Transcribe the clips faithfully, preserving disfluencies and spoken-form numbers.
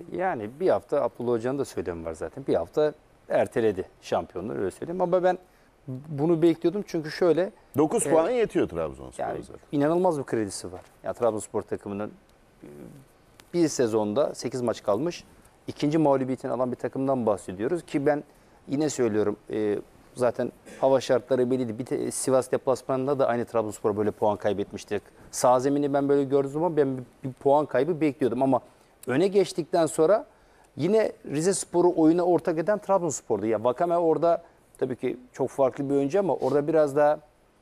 Yani bir hafta Abdullah Hoca'nın da söylemi var zaten. Bir hafta erteledi şampiyonluğu, öyle söyleyeyim. Ama ben bunu bekliyordum çünkü şöyle dokuz e, puan yetiyor Trabzonspor'a yani zaten. inanılmaz bir kredisi var. Ya Trabzonspor takımının e, bir sezonda sekiz maç kalmış, ikinci mağlubiyetini alan bir takımdan bahsediyoruz ki ben yine söylüyorum e, zaten hava şartları belliydi. Bir de Sivas deplasmanında da aynı Trabzonspor böyle puan kaybetmiştik. Sağ zemini ben böyle gördüğüm zaman ben bir, bir puan kaybı bekliyordum ama öne geçtikten sonra yine Rizespor'u oyuna ortak eden Trabzonspor'du. Ya Vakame orada tabii ki çok farklı bir oyuncu ama orada biraz daha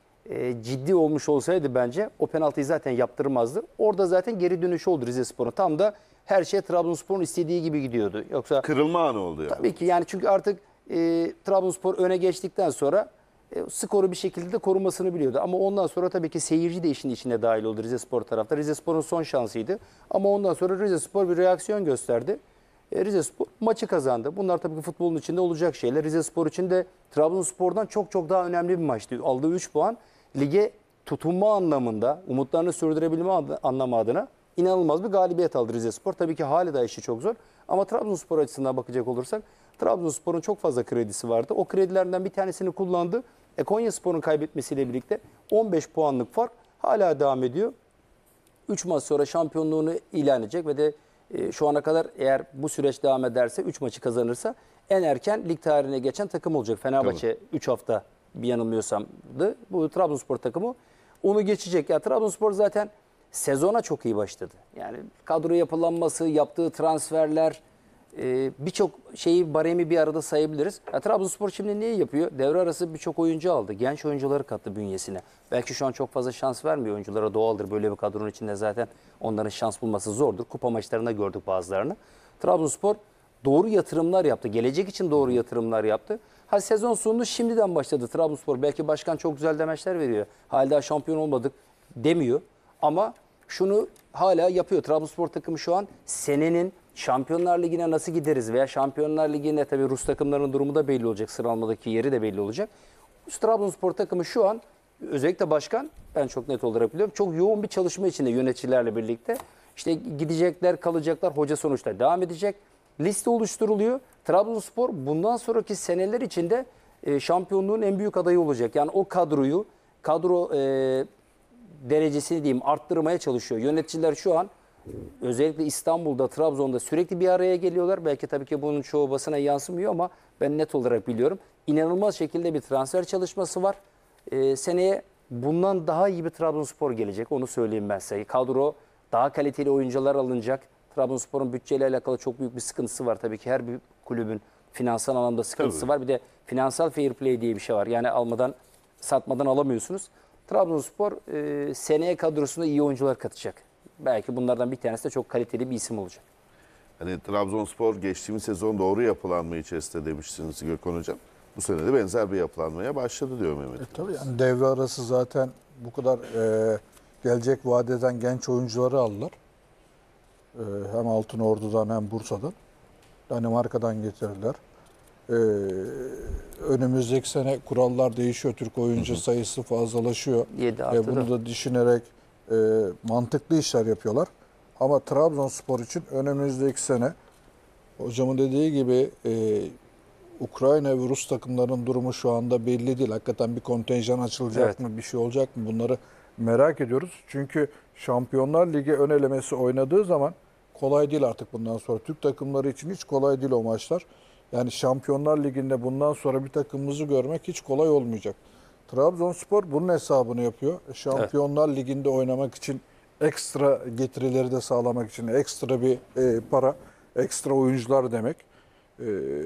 e, ciddi olmuş olsaydı bence o penaltıyı zaten yaptırmazdı. Orada zaten geri dönüş oldu Rizespor'un. Tam da her şey Trabzonspor'un istediği gibi gidiyordu. Yoksa Kırılma anı oldu yani. tabii ki yani çünkü artık e, Trabzonspor öne geçtikten sonra e, skoru bir şekilde de korumasını biliyordu. Ama ondan sonra tabii ki seyirci de işin içine dahil oldu Rizespor tarafta. Rizespor'un son şansıydı. Ama ondan sonra Rizespor bir reaksiyon gösterdi. E, Rizespor maçı kazandı. Bunlar tabii ki futbolun içinde olacak şeyler. Rizespor için de Trabzonspor'dan çok çok daha önemli bir maçtı. Aldığı üç puan lige tutunma anlamında, umutlarını sürdürebilme anlamı adına inanılmaz bir galibiyet aldı Rizespor. Tabii ki hala da işi çok zor. Ama Trabzonspor açısından bakacak olursak Trabzonspor'un çok fazla kredisi vardı. O kredilerden bir tanesini kullandı. E, Konyaspor'un kaybetmesiyle birlikte on beş puanlık fark hala devam ediyor. üç maç sonra şampiyonluğunu ilan edecek ve de e, şu ana kadar eğer bu süreç devam ederse üç maçı kazanırsa en erken lig tarihine geçen takım olacak. Fenerbahçe üç hafta bir yanılmıyorsamdı. Bu Trabzonspor takımı onu geçecek. Ya Trabzonspor zaten sezona çok iyi başladı. Yani kadro yapılanması, yaptığı transferler, e, birçok şeyi, baremi bir arada sayabiliriz. Ya Trabzonspor şimdi neyi yapıyor? Devre arası birçok oyuncu aldı. Genç oyuncuları kattı bünyesine. Belki şu an çok fazla şans vermiyor oyunculara, doğaldır. Böyle bir kadronun içinde zaten onların şans bulması zordur. Kupa maçlarında gördük bazılarını. Trabzonspor doğru yatırımlar yaptı. Gelecek için doğru yatırımlar yaptı. Ha sezon sonunu şimdiden başladı Trabzonspor. Belki başkan çok güzel demeçler veriyor. Hala şampiyon olmadık demiyor. Ama şunu hala yapıyor. Trabzonspor takımı şu an senenin Şampiyonlar Ligi'ne nasıl gideriz veya Şampiyonlar Ligi'ne tabii Rus takımlarının durumu da belli olacak. Sıralamadaki yeri de belli olacak. Trabzonspor takımı şu an özellikle başkan, ben çok net olarak biliyorum, çok yoğun bir çalışma içinde yöneticilerle birlikte. İşte gidecekler, kalacaklar, hoca sonuçta devam edecek. Liste oluşturuluyor. Trabzonspor bundan sonraki seneler içinde e, şampiyonluğun en büyük adayı olacak. Yani o kadroyu, kadro e, derecesini diyeyim arttırmaya çalışıyor. Yöneticiler şu an özellikle İstanbul'da, Trabzon'da sürekli bir araya geliyorlar. Belki tabii ki bunun çoğu basına yansımıyor ama ben net olarak biliyorum. İnanılmaz şekilde bir transfer çalışması var. Ee, seneye bundan daha iyi bir Trabzonspor gelecek. Onu söyleyeyim ben size. Kadro daha kaliteli oyuncular alınacak. Trabzonspor'un bütçeyle alakalı çok büyük bir sıkıntısı var. Tabii ki her bir kulübün finansal anlamda sıkıntısı Tabii. var. Bir de finansal fair play diye bir şey var. Yani almadan, satmadan alamıyorsunuz. Trabzonspor e, seneye kadrosuna iyi oyuncular katacak. Belki bunlardan bir tanesi de çok kaliteli bir isim olacak. Hani Trabzonspor geçtiğimiz sezon doğru yapılanma içerisinde demiştiniz Gökhan Hocam. Bu sene de benzer bir yapılanmaya başladı diyor Mehmet. E, tabii yani devre arası zaten bu kadar e, gelecek vadeden genç oyuncuları aldılar. E, hem Altınordu'dan hem Bursa'dan. Danimarka'dan getirdiler. E, önümüzdeki sene kurallar değişiyor. Türk oyuncu sayısı fazlalaşıyor. yedi E, artı bunu dört. da düşünerek e, mantıklı işler yapıyorlar. Ama Trabzonspor için önümüzdeki sene hocamın dediği gibi e, Ukrayna ve Rus takımlarının durumu şu anda belli değil. Hakikaten bir kontenjan açılacak Evet. mı, bir şey olacak mı? Bunları merak ediyoruz. Çünkü Şampiyonlar Ligi ön elemesi oynadığı zaman kolay değil artık bundan sonra. Türk takımları için hiç kolay değil o maçlar. Yani Şampiyonlar Ligi'nde bundan sonra bir takımımızı görmek hiç kolay olmayacak. Trabzonspor bunun hesabını yapıyor. Şampiyonlar evet. Ligi'nde oynamak için ekstra getirileri de sağlamak için ekstra bir e, para, ekstra oyuncular demek. E,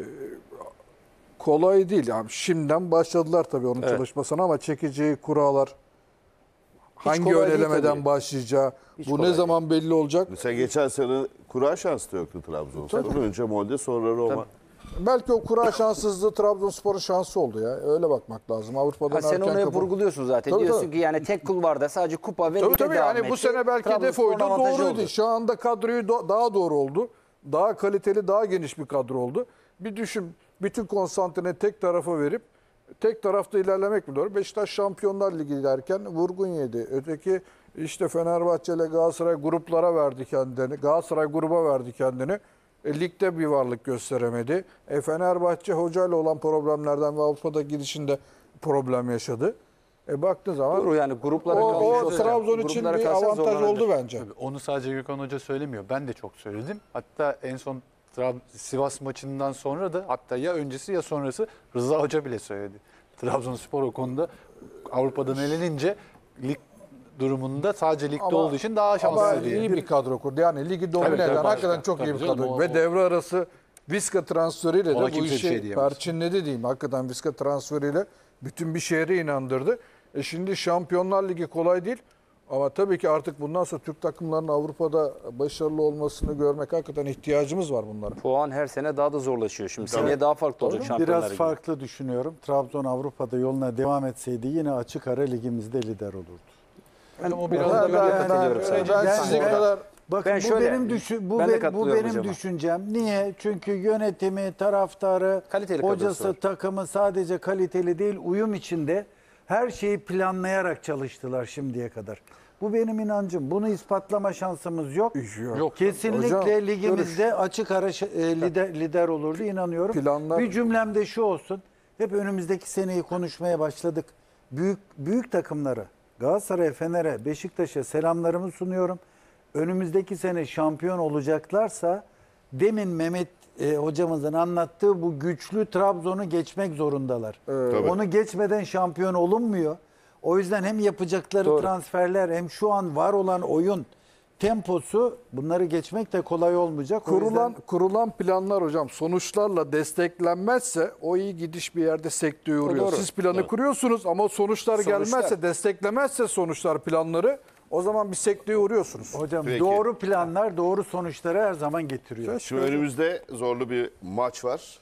kolay değil. Yani şimdiden başladılar tabii onun Evet. çalışmasına ama çekeceği kurallar, hangi kolay değil önelemeden tabii. başlayacağı, Hiç bu kolay ne zaman belli olacak? Mesela geçen sene kura şansı da yoktu Trabzonspor'un. Önce Molde sonra Roma. Tabii. Belki o kura şanssızlığı Trabzonspor'un şansı oldu ya. Öyle bakmak lazım. Avrupa'dan Ha, sen erken onu hep kapı- vurguluyorsun zaten. Tabii, Diyorsun tabii. ki yani tek kulvarda sadece kupa ve Tabii lige tabii devam yani bu etti. sene belki hedef Trabzonspor'un oydu, avantajı doğruydu. oldu. Şu anda kadroyu do- daha doğru oldu. Daha kaliteli, daha geniş bir kadro oldu. Bir düşün, bütün konsantreni tek tarafa verip tek tarafta ilerlemek mi doğru? Beşiktaş Şampiyonlar Ligi derken vurgun yedi. Öteki işte Fenerbahçe ile Galatasaray gruplara verdi kendini. Galatasaray gruba verdi kendini. E, ligde bir varlık gösteremedi. E, Fenerbahçe hocayla olan problemlerden ve Avrupa'da gidişinde problem yaşadı. E, baktığı zaman Doğru, yani gruplara o, kalmış o olsa- Trabzon için gruplara bir kalsa avantaj zorlanabilir. oldu bence. Tabii onu sadece Gökhan Hoca söylemiyor. Ben de çok söyledim. Hatta en son Trab- Sivas maçından sonra da, hatta ya öncesi ya sonrası Rıza Hoca bile söyledi. Trabzonspor o konuda Avrupa'dan elenince lig durumunda sadece ligde Ama- olduğu için daha Ama şanslı diye. iyi bir kadro kurdu. Yani ligi domine Tabii, tabii, eden başka. hakikaten çok iyi Tabii bir canım, kadro. o- Ve o- devre arası Viska transferiyle Ona de bu kimse bir işi şey diyemez. perçinledi diyeyim. Hakikaten Viska transferiyle bütün bir şehri inandırdı. E şimdi Şampiyonlar Ligi kolay değil. Ama tabii ki artık bundan sonra Türk takımlarının Avrupa'da başarılı olmasını görmek hakikaten ihtiyacımız var bunlara. Puan her sene daha da zorlaşıyor. Şimdi seneye daha farklı olacak Şampiyonlar Biraz Ligi. farklı düşünüyorum. Trabzon Avrupa'da yoluna devam etseydi yine açık ara ligimizde lider olurdu. Yani o o biraz biraz da da ben de ben- katılıyorum ben- sadece. Ben Ben- sizin ben- kadar Bakın Ben bu şöyle- benim düşün bu, ben de be- bu katılıyorum benim hocama. düşüncem. Niye? Çünkü yönetimi, taraftarı, Kaliteli hocası, kadrosu var. takımı sadece kaliteli değil, uyum içinde her şeyi planlayarak çalıştılar şimdiye kadar. Bu benim inancım. Bunu ispatlama şansımız yok. yok. Yok. Kesinlikle Hocam, ligimizde açık ara ş- e, lider, lider olurdu inanıyorum. Planlar- Bir cümlem de şu olsun. Hep önümüzdeki seneyi konuşmaya başladık. Büyük büyük takımları Galatasaray'a, Fener'e, Beşiktaş'a selamlarımı sunuyorum. Önümüzdeki sene şampiyon olacaklarsa demin Mehmet e, hocamızın anlattığı bu güçlü Trabzon'u geçmek zorundalar. Tabii. Onu geçmeden şampiyon olunmuyor. O yüzden hem yapacakları Doğru. transferler hem şu an var olan oyun temposu, bunları geçmek de kolay olmayacak. O Kurulan yüzden kurulan planlar hocam sonuçlarla desteklenmezse o iyi gidiş bir yerde sekteye uğruyor. doğru. Siz planı Doğru. kuruyorsunuz ama sonuçlar, Sonuçlar. gelmezse, desteklemezse sonuçlar planları, o zaman bir sekteye uğruyorsunuz. hocam Peki. doğru planlar doğru sonuçları her zaman getiriyor. Şimdi önümüzde zorlu bir maç var.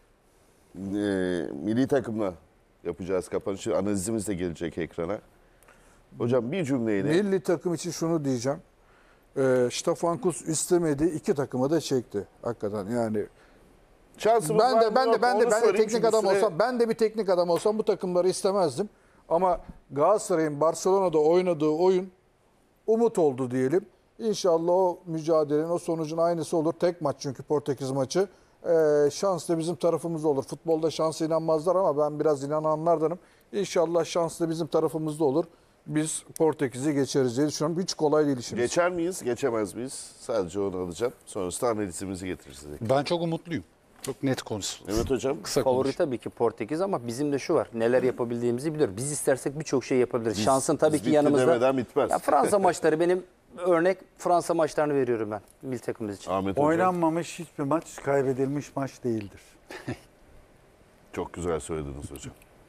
Ee, milli takımla yapacağız kapanışı. Analizimiz de gelecek ekrana. Hocam bir cümleyle. Milli takım için şunu diyeceğim. Ee, Stefan Kuntz istemedi, iki takımı da çekti. Hakikaten yani. Şansımız Ben var de mı ben de yok mu? ben de Onu ben de sorayım teknik çünkü adam süre- olsam, ben de bir teknik adam olsam bu takımları istemezdim. Ama Galatasaray'ın Barcelona'da oynadığı oyun umut oldu diyelim. İnşallah o mücadelenin, o sonucun aynısı olur. Tek maç çünkü Portekiz maçı. Ee, şans da bizim tarafımızda olur. Futbolda şansa inanmazlar ama ben biraz inananlardanım. İnşallah şans da bizim tarafımızda olur. Biz Portekiz'i geçeriz diye düşünüyorum. Hiç kolay değil işimiz. Geçer miyiz, geçemez miyiz? Sadece onu alacağım. Sonrasında analizimizi getiririz. Ben çok umutluyum. Çok net konusu. Evet hocam. Kısa Favori konuş. tabii ki Portekiz ama bizim de şu var. Neler yapabildiğimizi biliyoruz. Biz istersek birçok şey yapabiliriz. Biz- Şansın tabii biz ki bitti yanımızda. demeden bitmez. Ya Fransa maçları benim örnek Fransa maçlarını veriyorum ben milli takımımız için. Ahmet hocam Oynanmamış hiçbir maç kaybedilmiş maç değildir. çok güzel söylediniz hocam.